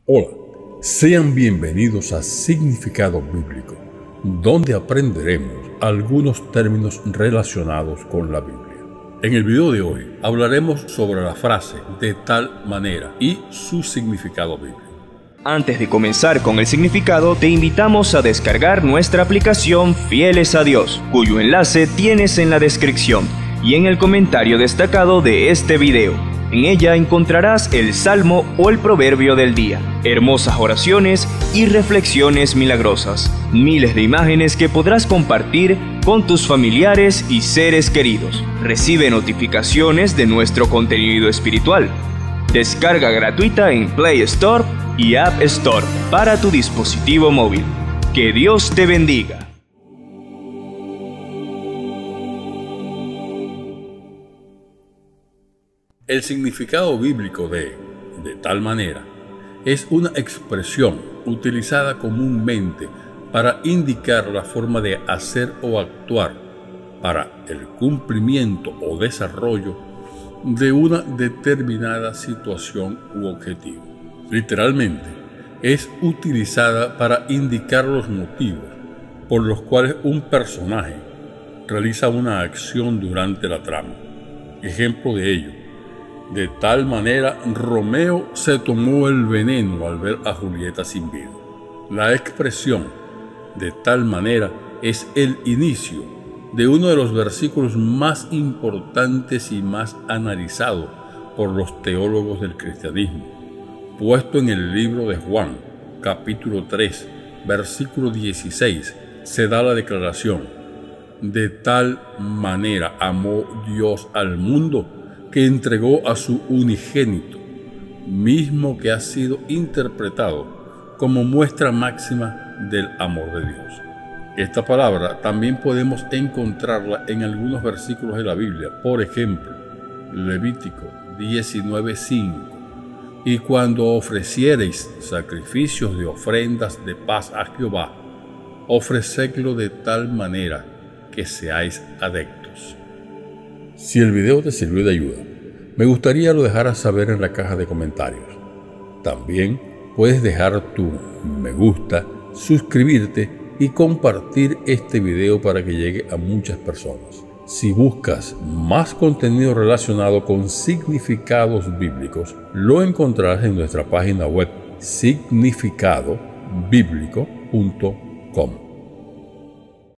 Hola, sean bienvenidos a Significado Bíblico, donde aprenderemos algunos términos relacionados con la Biblia. En el video de hoy hablaremos sobre la frase "de tal manera" y su significado bíblico. Antes de comenzar con el significado, te invitamos a descargar nuestra aplicación Fieles a Dios, cuyo enlace tienes en la descripción y en el comentario destacado de este video. En ella encontrarás el salmo o el proverbio del día, hermosas oraciones y reflexiones milagrosas, miles de imágenes que podrás compartir con tus familiares y seres queridos. Recibe notificaciones de nuestro contenido espiritual. Descarga gratuita en Play Store y App Store para tu dispositivo móvil. Que Dios te bendiga. El significado bíblico de tal manera es una expresión utilizada comúnmente para indicar la forma de hacer o actuar para el cumplimiento o desarrollo de una determinada situación u objetivo. Literalmente, es utilizada para indicar los motivos por los cuales un personaje realiza una acción durante la trama. Ejemplo de ello: de tal manera, Romeo se tomó el veneno al ver a Julieta sin vida. La expresión "de tal manera" es el inicio de uno de los versículos más importantes y más analizados por los teólogos del cristianismo, puesto en el libro de Juan, capítulo 3, versículo 16, se da la declaración: de tal manera amó Dios al mundo que entregó a su unigénito, mismo que ha sido interpretado como muestra máxima del amor de Dios. Esta palabra también podemos encontrarla en algunos versículos de la Biblia, por ejemplo, Levítico 19:5, y cuando ofreciereis sacrificios de ofrendas de paz a Jehová, ofrecedlo de tal manera que seáis adeptos. Si el video te sirvió de ayuda, me gustaría lo dejaras saber en la caja de comentarios. También puedes dejar tu me gusta, suscribirte y compartir este video para que llegue a muchas personas. Si buscas más contenido relacionado con significados bíblicos, lo encontrarás en nuestra página web significadobiblico.com.